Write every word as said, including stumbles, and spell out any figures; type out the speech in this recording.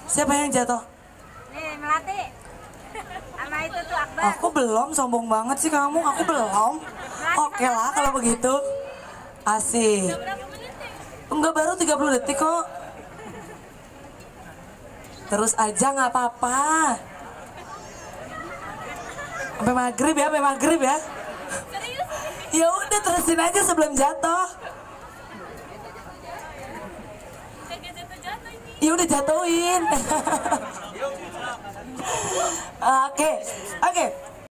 Siapa yang jatuh? Nih, Melati. Sama itu tuh Akbar. Aku belum, sombong banget sih kamu. Aku belum. Oke lah kalau begitu. Asik. Enggak, baru tiga puluh detik kok. Terus aja nggak apa-apa. Sampai maghrib ya, sampai maghrib ya. Ya udah terusin aja sebelum jatuh. Ya udah jatuhin. Oke, oke.